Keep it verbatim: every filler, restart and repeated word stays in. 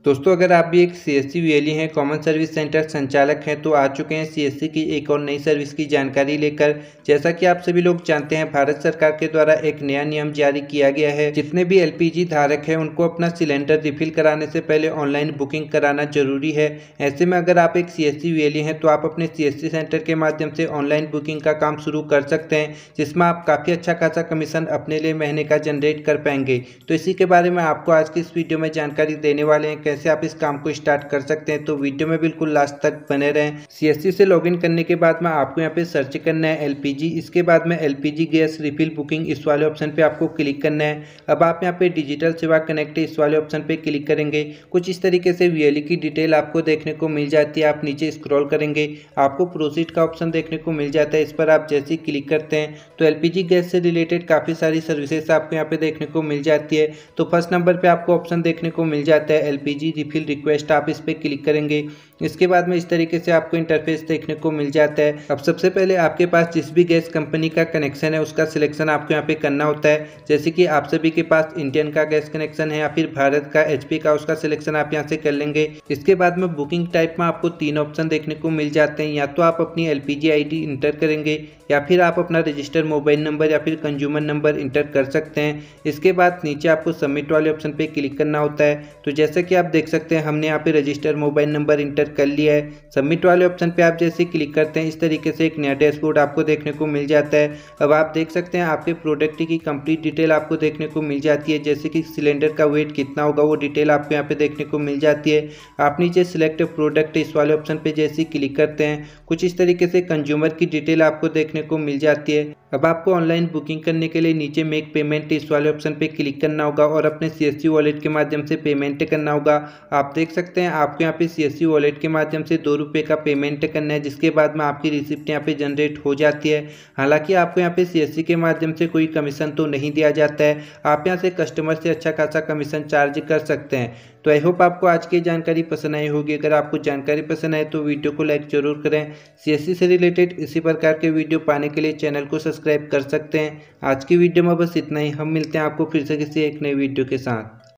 दोस्तों, अगर आप भी एक सीएससी वीएलई हैं, कॉमन सर्विस सेंटर संचालक हैं, तो आ चुके हैं सीएससी की एक और नई सर्विस की जानकारी लेकर। जैसा कि आप सभी लोग जानते हैं, भारत सरकार के द्वारा एक नया नियम जारी किया गया है। जितने भी एलपीजी धारक हैं उनको अपना सिलेंडर रिफिल कराने से पहले ऑनलाइन बुकिंग कराना जरूरी है। ऐसे में अगर आप एक सीएससी वीएलई हैं तो आप अपने सीएससी सेंटर के माध्यम से ऑनलाइन बुकिंग का काम शुरू कर सकते हैं, जिसमें आप काफ़ी अच्छा खासा कमीशन अपने लिए महीने का जनरेट कर पाएंगे। तो इसी के बारे में आपको आज की इस वीडियो में जानकारी देने वाले हैं, कैसे आप इस काम को स्टार्ट कर सकते हैं। तो वीडियो में बिल्कुल लास्ट तक बने रहें। सीएससी से लॉगिन करने के बाद में आपको यहाँ पे सर्च करना है एलपीजी। इसके बाद में एलपीजी गैस रिफिल बुकिंग इस वाले ऑप्शन पे आपको क्लिक करना है। अब आप यहाँ पे डिजिटल सेवा कनेक्ट इस वाले ऑप्शन पे क्लिक करेंगे। कुछ इस तरीके से वीएलई की डिटेल आपको देखने को मिल जाती है। आप नीचे स्क्रॉल करेंगे, आपको प्रोसीड का ऑप्शन देखने को मिल जाता है। इस पर आप जैसे ही क्लिक करते हैं तो एलपीजी गैस से रिलेटेड काफ़ी सारी सर्विसेज आपको यहाँ पे देखने को मिल जाती है। तो फर्स्ट नंबर पे आपको ऑप्शन देखने को मिल जाता है एलपीजी रिफिल रिक्वेस्ट। आप इस पर क्लिक करेंगे। इसके बाद में इस तरीके से आपको इंटरफेस देखने को मिल जाता है। अब सबसे पहले आपके पास जिस भी गैस कंपनी का कनेक्शन है उसका सिलेक्शन आपको यहाँ पे करना होता है। जैसे कि आप सभी के पास इंडियन का गैस कनेक्शन है या फिर भारत का, एचपी का, उसका सिलेक्शन आप यहाँ से कर लेंगे। इसके बाद में बुकिंग टाइप में आपको तीन ऑप्शन देखने को मिल जाते हैं। या तो आप अपनी एलपीजी आईडी इंटर करेंगे या फिर आप अपना रजिस्टर्ड मोबाइल नंबर या फिर कंज्यूमर नंबर इंटर कर सकते हैं। इसके बाद नीचे आपको सबमिट वाले ऑप्शन पे क्लिक करना होता है। तो जैसे कि आप देख सकते हैं हमने यहाँ पे रजिस्टर्ड मोबाइल नंबर इंटर कर लिया है। सबमिट वाले ऑप्शन पे आप जैसे क्लिक करते हैं इस तरीके से एक नया डैशबोर्ड आपको देखने को मिल जाता है। अब आप देख सकते हैं आपके प्रोडक्ट की कंप्लीट डिटेल आपको देखने को मिल जाती है। जैसे कि सिलेंडर का वेट कितना होगा वो डिटेल आपको यहाँ पे देखने को मिल जाती है। आप नीचे सिलेक्ट प्रोडक्ट इस वाले ऑप्शन पे जैसे क्लिक करते हैं कुछ इस तरीके से कंज्यूमर की डिटेल आपको देखने को मिल जाती है। अब आपको ऑनलाइन बुकिंग करने के लिए नीचे मेक पेमेंट इस वाले ऑप्शन पे क्लिक करना होगा और अपने सीएससी वॉलेट के माध्यम से पेमेंट करना होगा। आप देख सकते हैं आपको यहाँ पे सीएससी वॉलेट के माध्यम से दो रुपये का पेमेंट करना है, जिसके बाद में आपकी रिसिप्ट यहाँ पे जनरेट हो जाती है। हालांकि आपको यहाँ पे सीएससी के माध्यम से कोई कमीशन तो नहीं दिया जाता है। आप यहाँ से कस्टमर से अच्छा खासा कमीशन चार्ज कर सकते हैं। तो आई होप आपको आज की जानकारी पसंद आई होगी। अगर आपको जानकारी पसंद आए तो वीडियो को लाइक जरूर करें। सीएससी से रिलेटेड इसी प्रकार के वीडियो पाने के लिए चैनल को सब्सक्राइब कर सकते हैं। आज की वीडियो में बस इतना ही। हम मिलते हैं आपको फिर से किसी एक नई वीडियो के साथ।